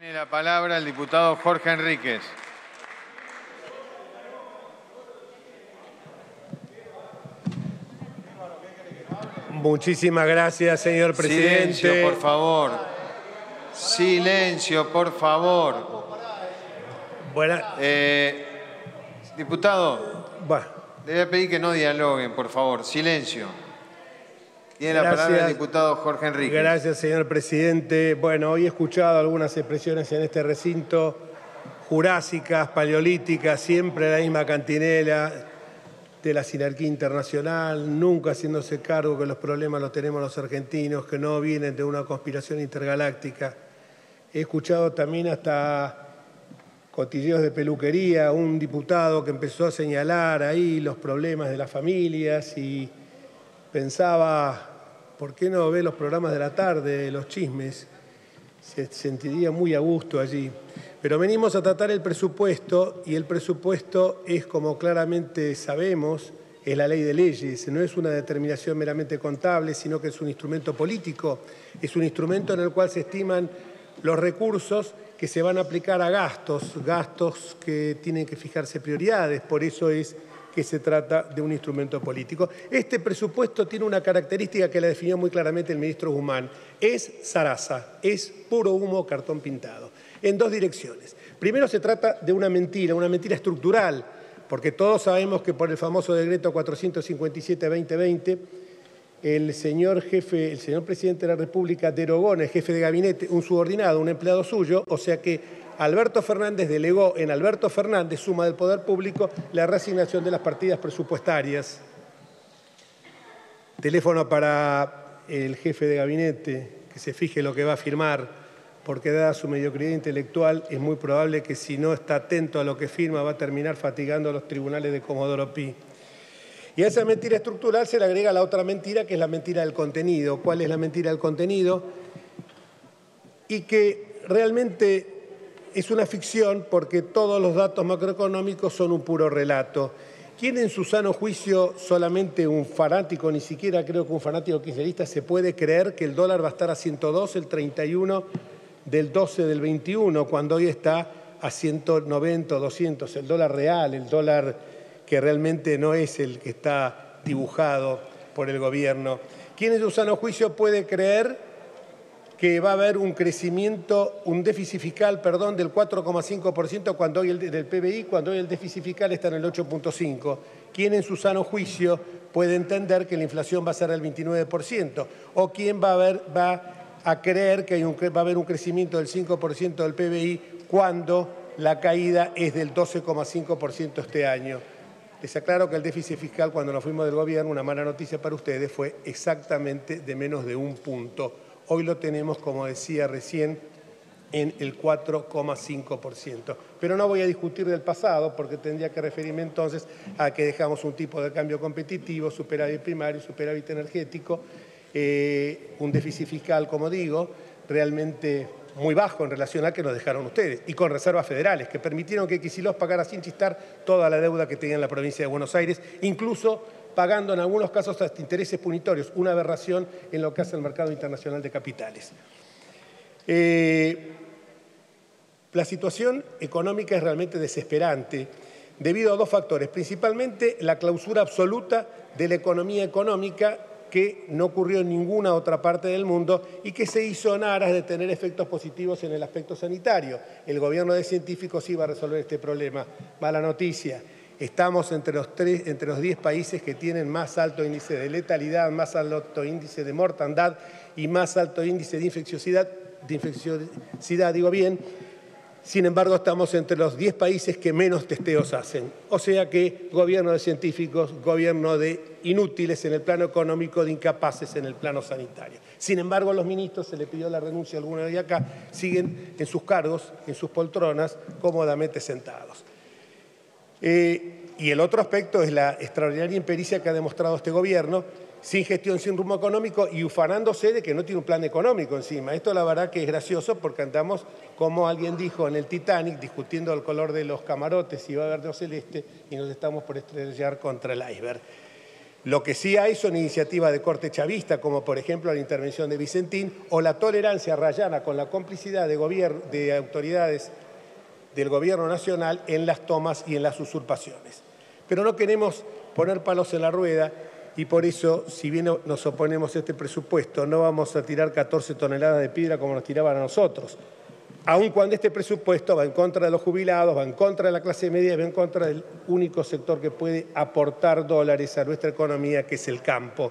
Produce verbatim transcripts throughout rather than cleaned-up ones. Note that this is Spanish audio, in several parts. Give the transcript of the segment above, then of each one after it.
Tiene la palabra el diputado Jorge Enríquez. Muchísimas gracias, señor presidente. Silencio, por favor. Silencio, por favor. Buena... Eh, diputado, bueno. le voy a pedir que no dialoguen, por favor. Silencio. Tiene la Gracias. palabra el diputado Jorge Enríquez. Gracias, señor presidente. Bueno, hoy he escuchado algunas expresiones en este recinto jurásicas, paleolíticas, siempre la misma cantinela de la sinarquía internacional, nunca haciéndose cargo que los problemas los tenemos los argentinos, que no vienen de una conspiración intergaláctica. He escuchado también hasta cotilleos de peluquería, un diputado que empezó a señalar ahí los problemas de las familias y pensaba, ¿por qué no ve los programas de la tarde, los chismes? Se sentiría muy a gusto allí. Pero venimos a tratar el presupuesto y el presupuesto es, como claramente sabemos, es la ley de leyes. No es una determinación meramente contable, sino que es un instrumento político. Es un instrumento en el cual se estiman los recursos que se van a aplicar a gastos, gastos que tienen que fijarse prioridades. Por eso es que se trata de un instrumento político. Este presupuesto tiene una característica que la definió muy claramente el ministro Guzmán. Es zaraza, es puro humo, cartón pintado, en dos direcciones. Primero, se trata de una mentira, una mentira estructural, porque todos sabemos que por el famoso decreto cuatrocientos cincuenta y siete barra dos mil veinte, el señor jefe, el señor presidente de la República derogó en el jefe de gabinete un subordinado, un empleado suyo, o sea que Alberto Fernández delegó en Alberto Fernández, suma del poder público, la reasignación de las partidas presupuestarias. Teléfono para el jefe de gabinete, que se fije lo que va a firmar, porque dada su mediocridad intelectual es muy probable que si no está atento a lo que firma va a terminar fatigando a los tribunales de Comodoro Pi. Y a esa mentira estructural se le agrega la otra mentira, que es la mentira del contenido. ¿Cuál es la mentira del contenido? Y que realmente es una ficción porque todos los datos macroeconómicos son un puro relato. ¿Quién en su sano juicio, solamente un fanático, ni siquiera creo que un fanático kirchnerista, se puede creer que el dólar va a estar a ciento dos el treinta y uno del doce del veintiuno, cuando hoy está a ciento noventa o doscientos, el dólar real, el dólar que realmente no es el que está dibujado por el gobierno? ¿Quién en su sano juicio puede creer que va a haber un crecimiento, un déficit fiscal, perdón, del cuatro coma cinco por ciento cuando hoy el del P B I, cuando hoy el déficit fiscal está en el ocho punto cinco por ciento? ¿Quién en su sano juicio puede entender que la inflación va a ser del veintinueve por ciento? ¿O quién va a, ver, va a creer que hay un, va a haber un crecimiento del cinco por ciento del P B I cuando la caída es del doce coma cinco por ciento este año? Les aclaro que el déficit fiscal, cuando nos fuimos del gobierno, una mala noticia para ustedes, fue exactamente de menos de un punto. Hoy lo tenemos, como decía recién, en el cuatro coma cinco por ciento. Pero no voy a discutir del pasado porque tendría que referirme entonces a que dejamos un tipo de cambio competitivo, superávit primario, superávit energético, eh, un déficit fiscal, como digo, realmente muy bajo en relación a que nos dejaron ustedes, y con reservas federales que permitieron que Kicillof pagara sin chistar toda la deuda que tenía en la provincia de Buenos Aires, incluso pagando en algunos casos hasta intereses punitorios, una aberración en lo que hace el mercado internacional de capitales. Eh, la situación económica es realmente desesperante debido a dos factores, principalmente la clausura absoluta de la economía económica que no ocurrió en ninguna otra parte del mundo y que se hizo en aras de tener efectos positivos en el aspecto sanitario. El gobierno de científicos iba a resolver este problema. Mala noticia. Estamos entre los, tres, entre los diez países que tienen más alto índice de letalidad, más alto índice de mortandad y más alto índice de infecciosidad, de infecciosidad, digo bien. Sin embargo, estamos entre los diez países que menos testeos hacen. O sea que gobierno de científicos, gobierno de inútiles en el plano económico, de incapaces en el plano sanitario. Sin embargo, a los ministros se les pidió la renuncia a algunos de acá, siguen en sus cargos, en sus poltronas, cómodamente sentados. Eh, y el otro aspecto es la extraordinaria impericia que ha demostrado este gobierno, sin gestión, sin rumbo económico y ufanándose de que no tiene un plan económico encima. Esto la verdad que es gracioso porque andamos, como alguien dijo en el Titanic, discutiendo el color de los camarotes, si va a verde o celeste, y nos estamos por estrellar contra el iceberg. Lo que sí hay son iniciativas de corte chavista, como por ejemplo la intervención de Vicentín, o la tolerancia rayana con la complicidad de, de autoridades del gobierno nacional en las tomas y en las usurpaciones. Pero no queremos poner palos en la rueda y por eso, si bien nos oponemos a este presupuesto, no vamos a tirar catorce toneladas de piedra como nos tiraban a nosotros. Aun cuando este presupuesto va en contra de los jubilados, va en contra de la clase media, va en contra del único sector que puede aportar dólares a nuestra economía, que es el campo.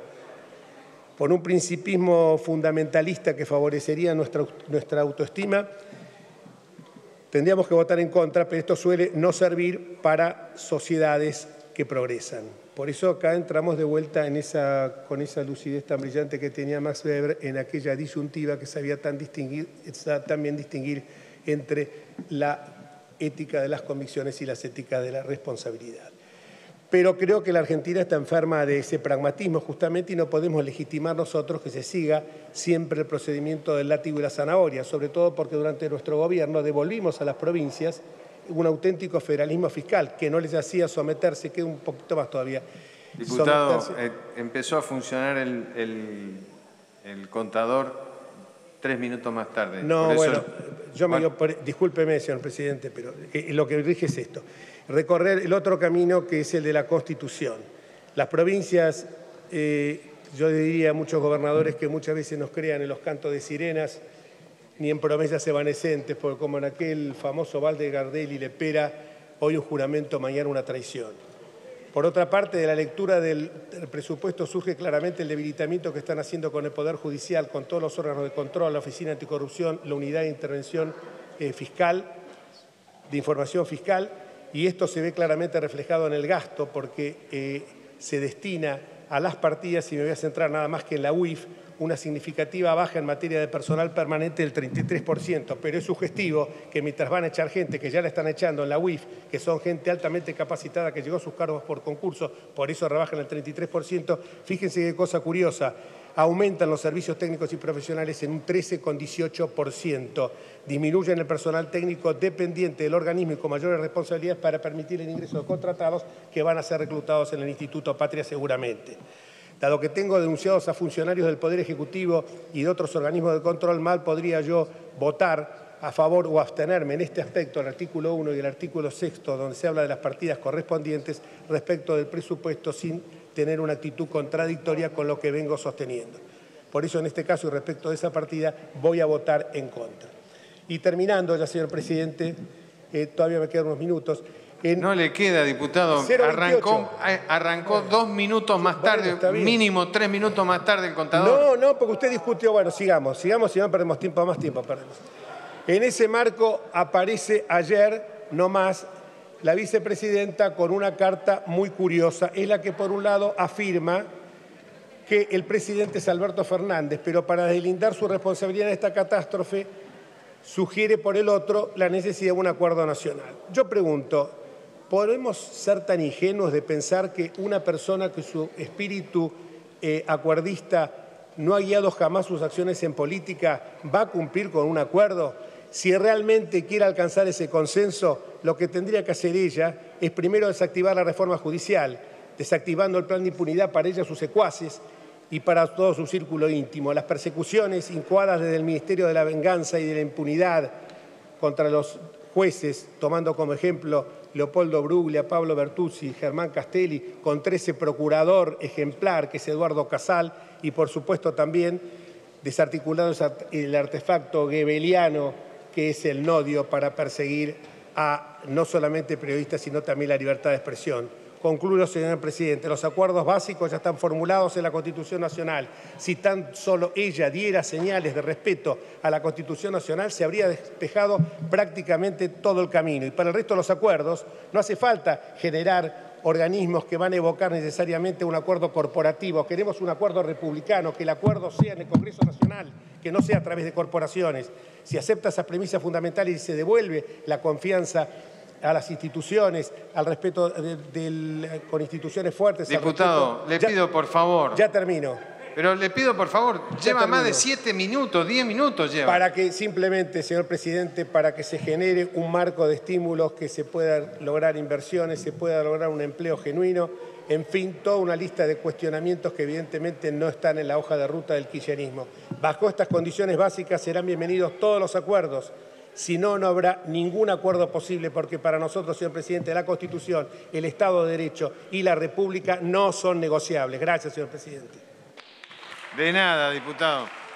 Por un principismo fundamentalista que favorecería nuestra, nuestra autoestima, tendríamos que votar en contra, pero esto suele no servir para sociedades que progresan. Por eso acá entramos de vuelta en esa, con esa lucidez tan brillante que tenía Max Weber en aquella disyuntiva que sabía tan, distinguir, tan bien distinguir entre la ética de las convicciones y las éticas de la responsabilidad. Pero creo que la Argentina está enferma de ese pragmatismo justamente y no podemos legitimar nosotros que se siga siempre el procedimiento del látigo y la zanahoria, sobre todo porque durante nuestro gobierno devolvimos a las provincias un auténtico federalismo fiscal que no les hacía someterse, queda un poquito más todavía. Diputado, eh, empezó a funcionar el, el, el contador tres minutos más tarde. No, Por eso, bueno, yo me bueno. digo, discúlpeme, señor presidente, pero eh, lo que rige es esto. Recorrer el otro camino que es el de la Constitución. Las provincias, eh, yo diría a muchos gobernadores que muchas veces nos crean en los cantos de sirenas, ni en promesas evanescentes, porque como en aquel famoso balde Gardel y Lepera, hoy un juramento, mañana una traición. Por otra parte, de la lectura del, del presupuesto surge claramente el debilitamiento que están haciendo con el Poder Judicial, con todos los órganos de control, la Oficina Anticorrupción, la Unidad de Intervención eh, Fiscal, de Información Fiscal, y esto se ve claramente reflejado en el gasto, porque eh, se destina a las partidas, y me voy a centrar nada más que en la U I F, una significativa baja en materia de personal permanente del treinta y tres por ciento, pero es sugestivo que mientras van a echar gente que ya la están echando en la U I F, que son gente altamente capacitada que llegó a sus cargos por concurso, por eso rebajan el treinta y tres por ciento, fíjense qué cosa curiosa, aumentan los servicios técnicos y profesionales en un trece coma dieciocho por ciento, disminuyen el personal técnico dependiente del organismo y con mayores responsabilidades para permitir el ingreso de contratados que van a ser reclutados en el Instituto Patria seguramente. Dado que tengo denunciados a funcionarios del Poder Ejecutivo y de otros organismos de control, mal podría yo votar a favor o abstenerme en este aspecto, el artículo uno y el artículo sexto, donde se habla de las partidas correspondientes respecto del presupuesto sin tener una actitud contradictoria con lo que vengo sosteniendo. Por eso, en este caso y respecto de esa partida, voy a votar en contra. Y terminando ya, señor presidente, eh, todavía me quedan unos minutos. En no le queda, diputado. Arrancó, arrancó bueno, dos minutos más tarde, bueno, mínimo tres minutos más tarde el contador. No, no, porque usted discutió. Bueno, sigamos, sigamos, si no perdemos tiempo, más tiempo perdemos. En ese marco aparece ayer, no más, la vicepresidenta con una carta muy curiosa. Es la que, por un lado, afirma que el presidente es Alberto Fernández, pero para deslindar su responsabilidad en esta catástrofe, sugiere, por el otro, la necesidad de un acuerdo nacional. Yo pregunto, ¿podemos ser tan ingenuos de pensar que una persona que su espíritu eh, acuerdista no ha guiado jamás sus acciones en política va a cumplir con un acuerdo? Si realmente quiere alcanzar ese consenso, lo que tendría que hacer ella es primero desactivar la reforma judicial, desactivando el plan de impunidad para ella, sus secuaces y para todo su círculo íntimo. Las persecuciones incoadas desde el Ministerio de la Venganza y de la Impunidad contra los jueces, tomando como ejemplo Leopoldo Bruglia, Pablo Bertuzzi, Germán Castelli, con trece procurador ejemplar, que es Eduardo Casal, y por supuesto también desarticulando el artefacto goebbeliano, que es el nodio para perseguir a no solamente periodistas, sino también la libertad de expresión. Concluyo, señor presidente, los acuerdos básicos ya están formulados en la Constitución Nacional. Si tan solo ella diera señales de respeto a la Constitución Nacional, se habría despejado prácticamente todo el camino. Y para el resto de los acuerdos, no hace falta generar organismos que van a evocar necesariamente un acuerdo corporativo. Queremos un acuerdo republicano, que el acuerdo sea en el Congreso Nacional, que no sea a través de corporaciones. Si acepta esas premisas fundamentales y se devuelve la confianza a las instituciones, al respeto de, de, de, con instituciones fuertes. Diputado, le ya, pido por favor. Ya termino. Pero le pido, por favor, Ya lleva más de termino. siete minutos, diez minutos lleva. Para que simplemente, señor presidente, para que se genere un marco de estímulos, que se puedan lograr inversiones, se pueda lograr un empleo genuino, en fin, toda una lista de cuestionamientos que evidentemente no están en la hoja de ruta del kirchnerismo. Bajo estas condiciones básicas serán bienvenidos todos los acuerdos. Si no, no habrá ningún acuerdo posible, porque para nosotros, señor presidente, la Constitución, el Estado de Derecho y la República no son negociables. Gracias, señor presidente. De nada, diputado.